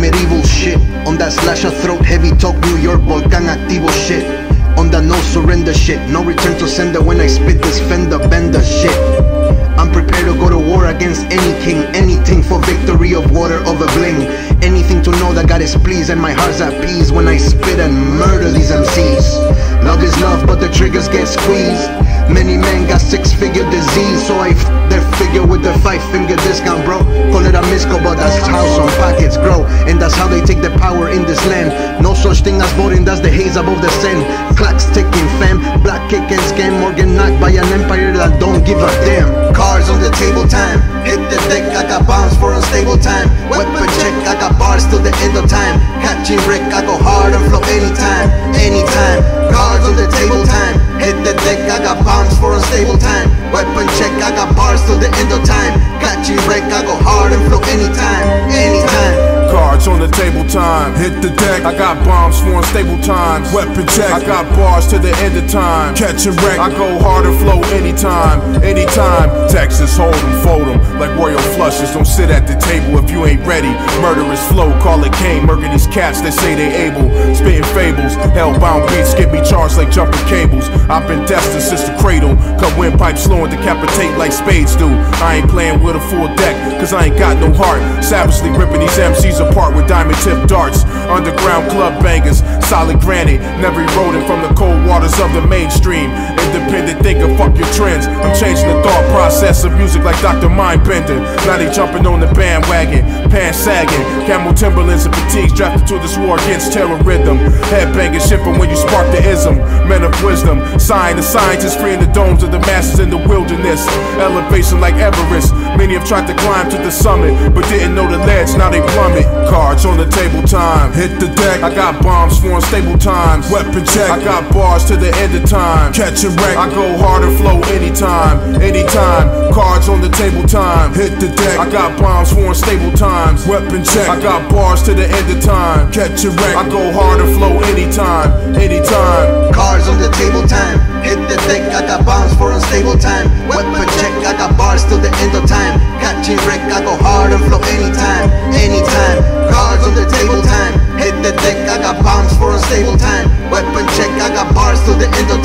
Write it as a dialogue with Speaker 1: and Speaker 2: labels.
Speaker 1: medieval shit. On that slasher throat, heavy talk, New York, volcán activo shit. On that no surrender shit, no return to sender when I spit this fender bender shit. I'm prepared to go to war against any king, anything for victory of water over bling. Anything to know that God is pleased and my heart's at peace when I spit and murder these MCs. Love is love, but the triggers get squeezed. Many men got six-figure disease, so I their figure with their 5-finger discount, bro. Call it a misco, but that's how some pockets grow, and that's how they take the power in this land. No such thing as voting, that's the haze above the sand. Clocks ticking, fam, black kick and scam. Morgan knocked by an empire that don't give a damn. Cards on the table time, hit the deck, I got bombs for unstable time. Weapon check, I got bars till the end of time. Catching Rick, I go hard and flow anytime, anytime. Cards on the table time, hit the deck, I got bombs for unstable time. Weapon check, I got bars till the end of time. Catching Rick, I go hard and flow anytime, anytime.
Speaker 2: Cards on the table time, hit the deck, I got bombs for unstable times. Weapon check, I got bars to the end of time. Catch and wreck, I go hard and flow anytime, anytime. Texas hold 'em, fold 'em like royal flushes. Don't sit at the table if you ain't ready. Murderous flow, call it Kane. Murking these cats that say they able. Spitting fables, hellbound beats get me charged like jumping cables. I've been destined since the cradle. Cut windpipe slow and decapitate like spades do. I ain't playing with a full deck, cause I ain't got no heart. Savagely ripping these MCs apart with diamond tip darts. Underground club bangers, solid granite. Never eroding from the cold waters of the mainstream. Independent thinker, fuck your trends. I'm changing the thought process of music like Dr. Mindbender. Now they jumping on the bandwagon, pants sagging. Camel Timberlands and fatigues drafted to this war against terror rhythm. Headbanging shipping when you spark the ism. Men of wisdom, sign the scientists freeing the domes of the masses in the wilderness. Elevation like Everest. Many have tried to climb to the summit, but didn't know the ledge, now they plummet. Cards on the table time, hit the deck, I got bombs for unstable times. Weapon check, I got bars to the end of time. Catch and wreck, I go hard and flow anytime, anytime. Cards on the table time, hit the deck, I got bombs for unstable times. Weapon check, I got bars to the end of time. Catch and wreck, I go hard and flow anytime, anytime.
Speaker 1: Cards on the table time, hit the deck, I got bombs for unstable time. Weapon check, I got bars till the end of time. Catching Rick, I go hard and flow anytime, anytime. Cards on the table time, hit the deck, I got bombs for unstable time. Weapon check, I got bars till the end of